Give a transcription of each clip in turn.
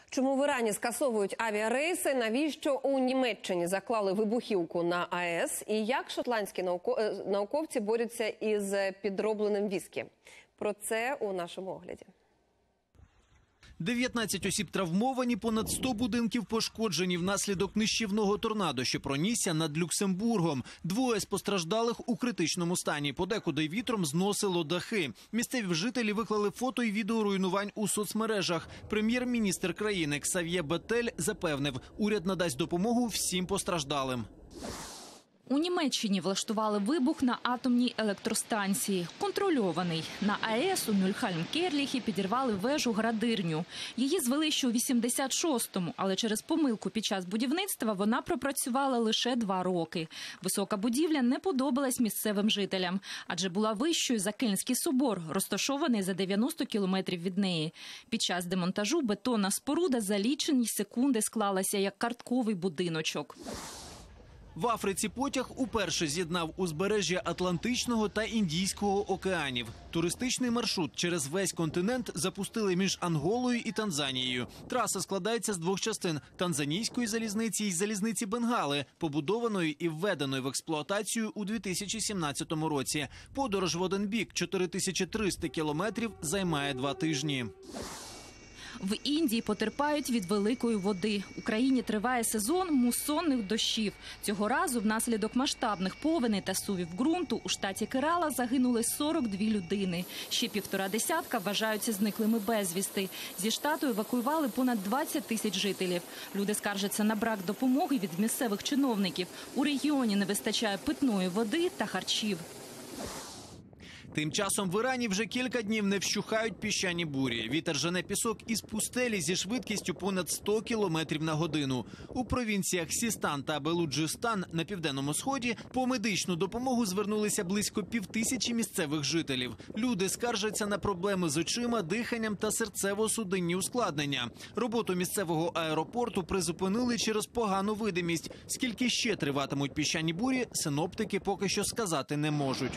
Чому в Ірані скасовують авіарейси, навіщо у Німеччині заклали вибухівку на АЕС і як шотландські науковці борються із підробленим віскі? Про це у нашому огляді. 19 осіб травмовані, понад 100 будинків пошкоджені внаслідок нищівного торнадо, що пронісся над Люксембургом. Двоє з постраждалих у критичному стані. Подекуди вітром зносило дахи. Місцеві жителі виклали фото і відео руйнувань у соцмережах. Прем'єр-міністр країни Ксав'є Бетель запевнив, уряд надасть допомогу всім постраждалим. У Німеччині влаштували вибух на атомній електростанції. Контрольований. На АЕС у Мюльхальм-Керліхі підірвали вежу-градирню. Її звели ще у 86-му, але через помилку під час будівництва вона пропрацювала лише 2 роки. Висока будівля не подобалась місцевим жителям, адже була вищою за Кельнський собор, розташований за 90 кілометрів від неї. Під час демонтажу бетонна споруда за лічені секунди склалася як картковий будиночок. В Африці потяг уперше з'єднав узбережжя Атлантичного та Індійського океанів. Туристичний маршрут через весь континент запустили між Анголою і Танзанією. Траса складається з 2 частин – танзанійської залізниці і залізниці Бенгали, побудованої і введеної в експлуатацію у 2017 році. Подорож в один бік – 4300 кілометрів – займає 2 тижні. В Індії потерпають від великої води. У країні триває сезон мусонних дощів. Цього разу внаслідок масштабних повеней та сувів ґрунту у штаті Керала загинули 42 людини. Ще 1,5 десятка вважаються зниклими безвісти. Зі штату евакуювали понад 20 тисяч жителів. Люди скаржаться на брак допомоги від місцевих чиновників. У регіоні не вистачає питної води та харчів. Тим часом в Ірані вже кілька днів не вщухають піщані бурі. Вітер жене пісок із пустелі зі швидкістю понад 100 кілометрів на годину. У провінціях Сістан та Белуджистан на південному сході по медичну допомогу звернулися близько 5000 місцевих жителів. Люди скаржаться на проблеми з очима, диханням та серцево-судинні ускладнення. Роботу місцевого аеропорту призупинили через погану видимість. Скільки ще триватимуть піщані бурі, синоптики поки що сказати не можуть.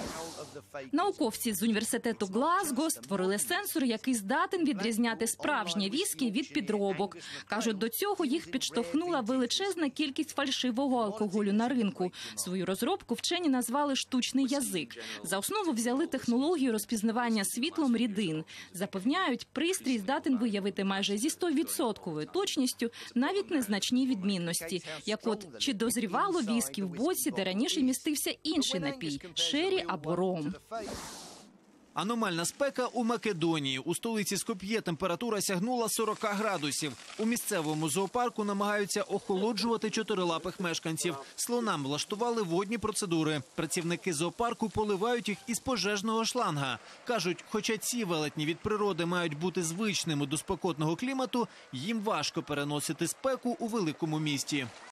Науковці з університету Глазго створили сенсор, який здатен відрізняти справжнє віскі від підробок. Кажуть, до цього їх підштовхнула величезна кількість фальшивого алкоголю на ринку. Свою розробку вчені назвали «штучний язик». За основу взяли технологію розпізнавання світлом рідин. Запевняють, пристрій здатен виявити майже зі 100% точністю навіть незначні відмінності. Як от, чи дозрівало віскі в боці, де раніше містився інший напій – шері або ром. Аномальна спека у Македонії. У столиці Скоп'є температура сягнула 40 градусів. У місцевому зоопарку намагаються охолоджувати 4-лапих мешканців. Слонам влаштували водні процедури. Працівники зоопарку поливають їх із пожежного шланга. Кажуть, хоча ці велетні від природи мають бути звичними до спекотного клімату, їм важко переносити спеку у великому місті.